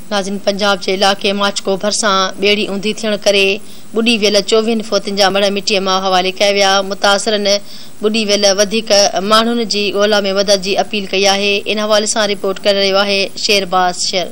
नाज़िन पंजाब के इलाके माचको भरसा बेड़ी ऊंधी थियण करे बुढ़ी वेल 24 फोतिन जा मड़ मिट्टी में हवाले किया विया। मुतासरन बुढ़ी वेल वधिक माण्हुनि जी ॻोल्हा में मदद की अपील कई है। इन हवाले से रिपोर्ट कर रहियो है शेरबाज़ शेर।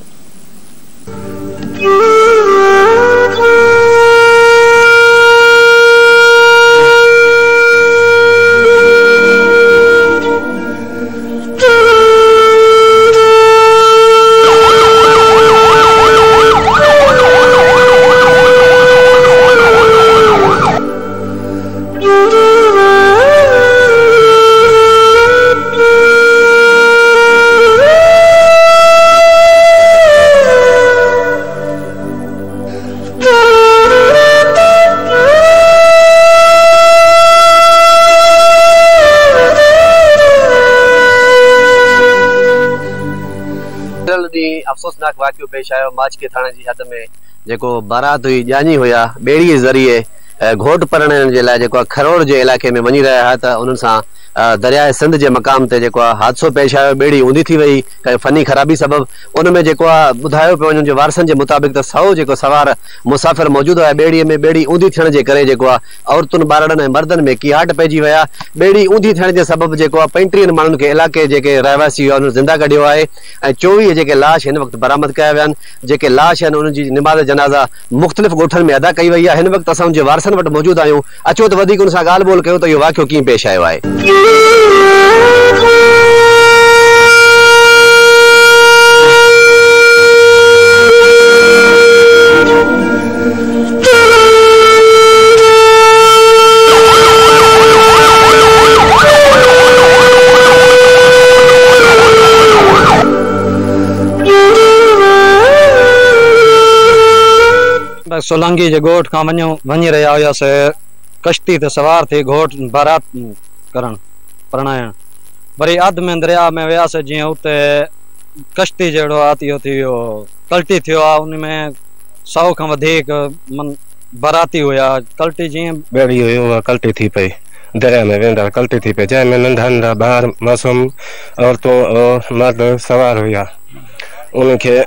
अफसोसनाक वाक़ियो पेश आयो माचके थाने जी हद में जेको बारात हुई जानी हुआ बेड़ी के जरिए घोट परण जे लाइ जेको खरोड़ जे इलाके में वञी रहा त उन्हनि सां दरियाए सिंध जे मक़ाम ते जेको हादसो पेश आयो। बेड़ी ऊंधी थी वई फनी ख़राबी सबब उन में जेको ॿुधायो पियो वञे वारसनि जे मुताबिक़ त 100 जेको सवार मुसाफ़िर मौजूद हुआ बेड़ीअ में। बेड़ी ऊंधी थियण जे करे जेको औरतुनि ॿारनि ऐं मर्दनि में कीहाट पइजी विया। बेड़ी ऊंधी थियण जे सबब जेको 35 माण्हुनि खे इलाके जेके रहवासी हुआ उन्हनि ज़िंदा कढियो आहे ऐं 24 जेके लाश हिन वक़्तु बरामद कया विया आहिनि। जेके लाश आहिनि उन्हनि जी निमाज़ जनाज़ा मुख़्तलिफ़ ॻोठनि में अदा कई वई आहे। हिन वक़्तु असां उनजे वारसनि वटि मौजूद आहियूं। अचो त वधीक उन सां ॻाल्हि ॿोल कयूं त इहो वाक़ियो कीअं पेश आयो आहे। सोलंगी जे गोठ का वञी रहा हुआसीं कश्ती ते सवार थी घोट बारात करण परणाइण। वरी अध में दरिया में वियासीं जीअं उते कश्ती जहिड़ो आहे थी वियो कल्टी थियो आहे। उन में 100 खां वधीक बाराती हुया। कल्टी जीअं बेड़ी हुई उहा कल्टी थी पई दरिया में वेंदा कल्टी थी पई जंहिंमें नंढा नंढा ॿार मासूम औरतूं मर्द सवार हुआ। उनखे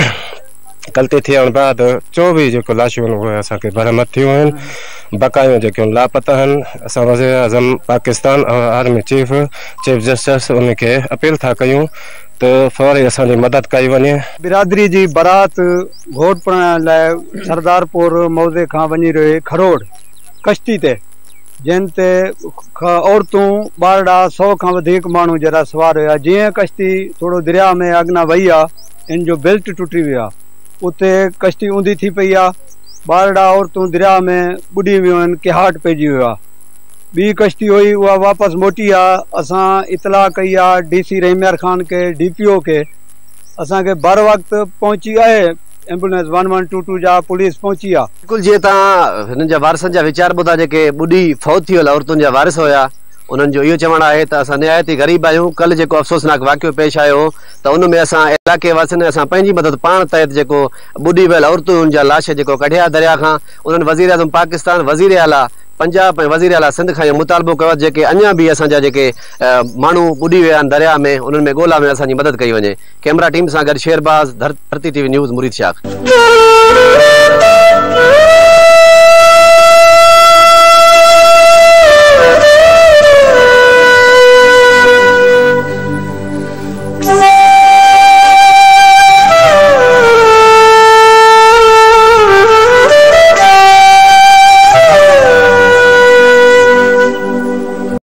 कल्टी थियण बाद 24 जेको लाशूं उहे असांखे बरामद थियूं आहिनि। बकायूं जेके लापता आहिनि। असां वज़ीर आज़म पाकिस्तान और आर्मी चीफ जस्टिस उनखे अपील था कयूं त फौरी असांजी मदद कई वञे। बिरादरी जी बारात घोट पढ़ण लाइ सरदारपुर मौज़े खां वञी रहे खरोड़ कश्ती ते जिन ते औरतूं ॿारड़ा 100 खां वधीक माण्हू जरा सवार हुआ। जीअं कश्ती थोरो दरिया में अॻिना वई आहे इन जो बेल्ट टुटी वियो आहे। उते कश्ती ऊंधी थी पई आहे। ॿारड़ा औरतूं दरिया में ॿुॾी वियूं आहिनि किहाट पइजी वियो आहे। ॿी कश्ती हुई उहा वापसि मोटी आहे। असां इतला कई आहे DC रहीमयार ख़ान के DPO के असांखे बर वक़्तु पहुची आहे। एम्बुलेंस 1122 जा पुलिस पहुची आहे। बिल्कुलु जीअं तव्हां हिननि जा वारसनि जा वीचार ॿुधा जेके ॿुॾी फौत थी वियल औरतुनि जा वारिस हुया उन्हनि जो इहो चवणु आहे त असां निहायत ई ग़रीब आहियूं। कल्ह जेको अफ़सोसनाक वाक़ियो पेश आयो त उन में असां इलाइक़े वासियुनि असां पंहिंजी मदद पाण तहत जेको ॿुॾी वियल औरतूं उन जा लाश जेको कढिया दरिया खां उन्हनि वज़ीर आज़म पाकिस्तान वज़ीर आला पंजाब ऐं वज़ीर आला सिंध खां इहो मुतालबो कयो जेके अञा बि असांजा जेके माण्हू ॿुॾी विया आहिनि दरिया में उन्हनि में ॻोल्हा में असांजी मदद कई वञे। कैमरा टीम सां गॾु शेरबाज़ धरती TV न्यूज़ मुरीद शाख।